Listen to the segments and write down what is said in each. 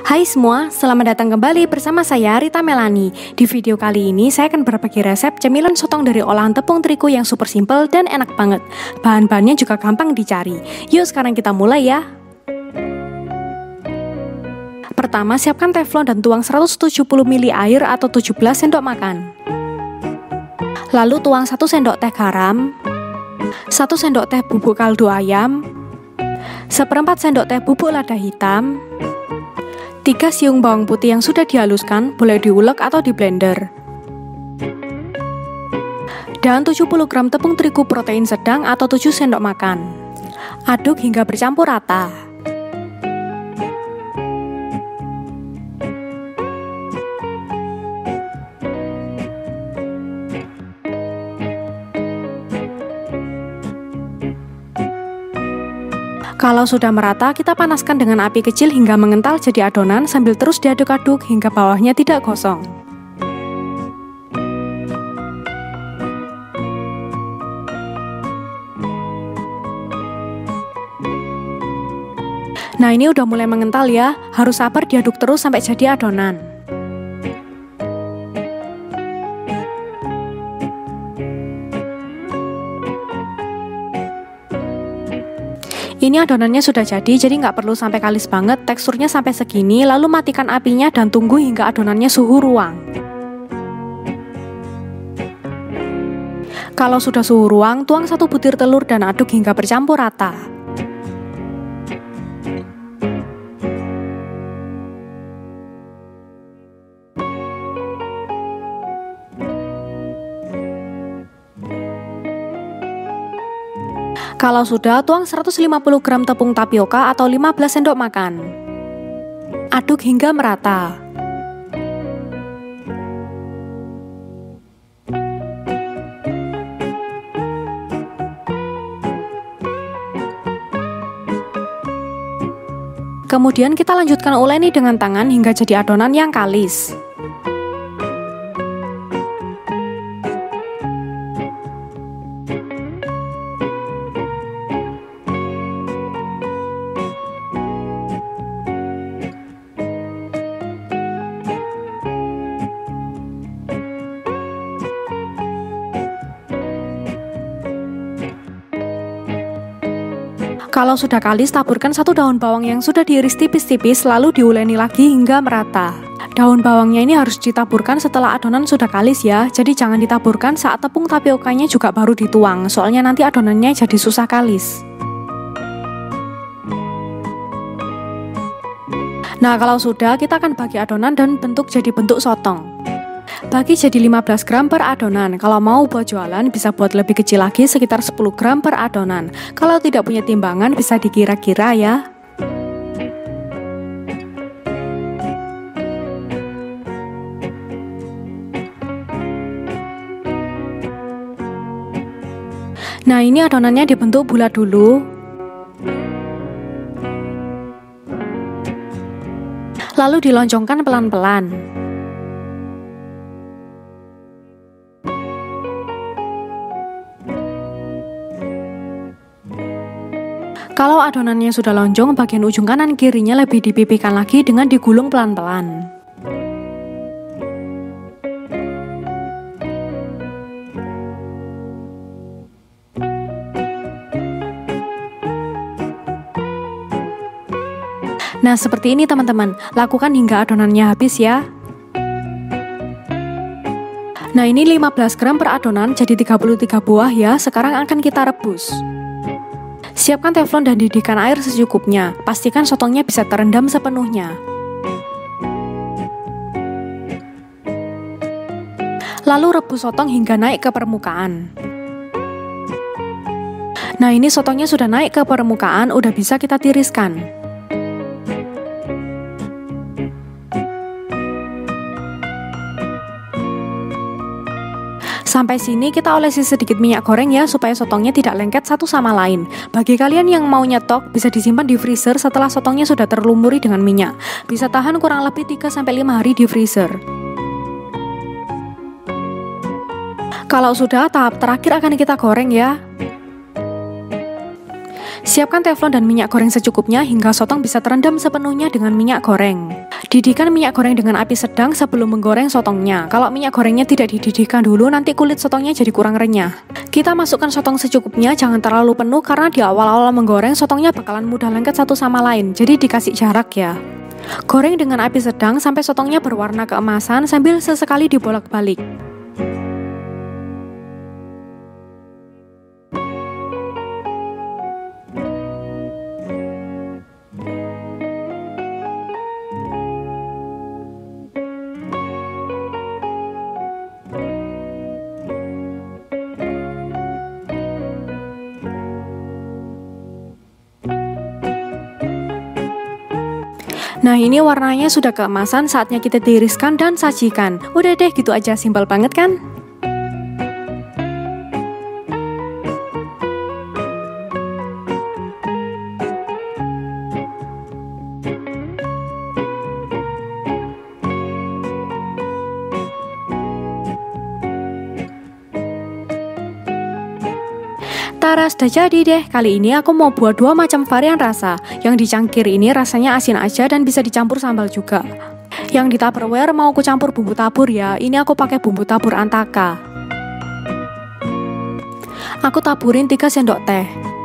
Hai semua, selamat datang kembali bersama saya Rita Melani. Di video kali ini saya akan berbagi resep cemilan sotong dari olahan tepung terigu yang super simple dan enak banget. Bahan-bahannya juga gampang dicari. Yuk sekarang kita mulai ya. Pertama, siapkan teflon dan tuang 170 ml air atau 17 sendok makan. Lalu tuang 1 sendok teh garam, 1 sendok teh bubuk kaldu ayam, 1/4 sendok teh bubuk lada hitam, 3 siung bawang putih yang sudah dihaluskan, boleh diulek atau di blender. Dan 70 gram tepung terigu protein sedang atau 7 sendok makan. Aduk hingga bercampur rata. Kalau sudah merata, kita panaskan dengan api kecil hingga mengental jadi adonan sambil terus diaduk-aduk hingga bawahnya tidak gosong. Nah, ini udah mulai mengental ya, harus sabar diaduk terus sampai jadi adonan. Ini adonannya sudah jadi nggak perlu sampai kalis banget, teksturnya sampai segini, lalu matikan apinya dan tunggu hingga adonannya suhu ruang. Kalau sudah suhu ruang, tuang 1 butir telur dan aduk hingga bercampur rata. Kalau sudah, tuang 150 gram tepung tapioka atau 15 sendok makan. Aduk hingga merata. Kemudian kita lanjutkan uleni dengan tangan hingga jadi adonan yang kalis. Kalau sudah kalis, taburkan 1 daun bawang yang sudah diiris tipis-tipis, lalu diuleni lagi hingga merata. Daun bawangnya ini harus ditaburkan setelah adonan sudah kalis ya, jadi jangan ditaburkan saat tepung tapiokanya juga baru dituang, soalnya nanti adonannya jadi susah kalis. Nah, kalau sudah, kita akan bagi adonan dan bentuk jadi bentuk sotong. Bagi jadi 15 gram per adonan. Kalau mau buat jualan bisa buat lebih kecil lagi, sekitar 10 gram per adonan. Kalau tidak punya timbangan bisa dikira-kira ya. Nah, ini adonannya dibentuk bulat dulu. Lalu diloncongkan pelan-pelan. Kalau adonannya sudah lonjong, bagian ujung kanan kirinya lebih dipipihkan lagi dengan digulung pelan-pelan. Nah, seperti ini teman-teman, lakukan hingga adonannya habis ya. Nah, ini 15 gram per adonan, jadi 33 buah ya, sekarang akan kita rebus. Siapkan teflon dan didihkan air secukupnya. Pastikan sotongnya bisa terendam sepenuhnya. Lalu rebus sotong hingga naik ke permukaan. Nah, ini sotongnya sudah naik ke permukaan, udah bisa kita tiriskan. Sampai sini kita olesi sedikit minyak goreng ya, supaya sotongnya tidak lengket satu sama lain. Bagi kalian yang mau nyetok, bisa disimpan di freezer setelah sotongnya sudah terlumuri dengan minyak. Bisa tahan kurang lebih 3-5 hari di freezer. Kalau sudah, tahap terakhir akan kita goreng ya. Siapkan teflon dan minyak goreng secukupnya hingga sotong bisa terendam sepenuhnya dengan minyak goreng. Didihkan minyak goreng dengan api sedang sebelum menggoreng sotongnya. Kalau minyak gorengnya tidak dididihkan dulu, nanti kulit sotongnya jadi kurang renyah. Kita masukkan sotong secukupnya, jangan terlalu penuh karena di awal-awal menggoreng sotongnya bakalan mudah lengket satu sama lain, jadi dikasih jarak ya. Goreng dengan api sedang sampai sotongnya berwarna keemasan sambil sesekali dibolak-balik. Nah ini warnanya sudah keemasan, saatnya kita tiriskan dan sajikan. Udah deh gitu aja, simpel banget kan? Tara, sudah jadi deh. Kali ini aku mau buat 2 macam varian rasa. Yang di cangkir ini rasanya asin aja dan bisa dicampur sambal juga. Yang di Tupperware mau aku campur bumbu tabur ya. Ini aku pakai bumbu tabur Antaka. Aku taburin 3 sendok teh.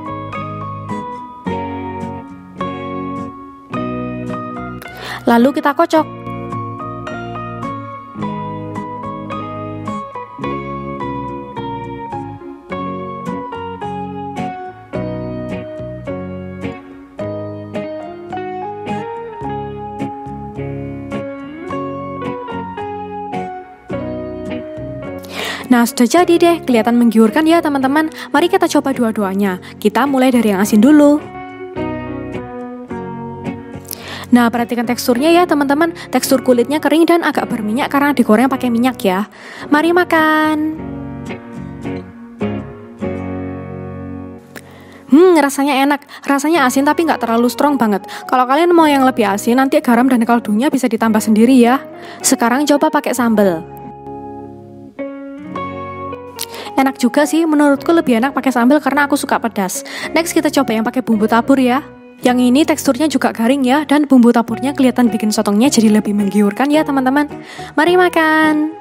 Lalu kita kocok. Nah sudah jadi deh, kelihatan menggiurkan ya teman-teman. Mari kita coba dua-duanya. Kita mulai dari yang asin dulu. Nah perhatikan teksturnya ya teman-teman. Tekstur kulitnya kering dan agak berminyak karena digoreng pakai minyak ya. Mari makan. Rasanya enak. Rasanya asin tapi nggak terlalu strong banget. Kalau kalian mau yang lebih asin, nanti garam dan kaldunya bisa ditambah sendiri ya. Sekarang coba pakai sambal. Enak juga sih, menurutku lebih enak pakai sambal karena aku suka pedas. Next kita coba yang pakai bumbu tabur ya. Yang ini teksturnya juga garing ya, dan bumbu taburnya kelihatan bikin sotongnya jadi lebih menggiurkan ya teman-teman. Mari makan.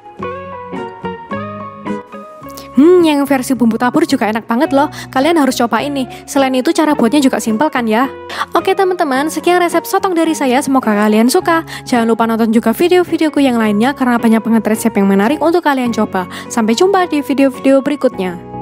Yang versi bumbu tabur juga enak banget loh. Kalian harus coba ini. Selain itu cara buatnya juga simpel kan ya. Oke teman-teman, sekian resep sotong dari saya. Semoga kalian suka. Jangan lupa nonton juga video-videoku yang lainnya karena banyak banget resep yang menarik untuk kalian coba. Sampai jumpa di video-video berikutnya.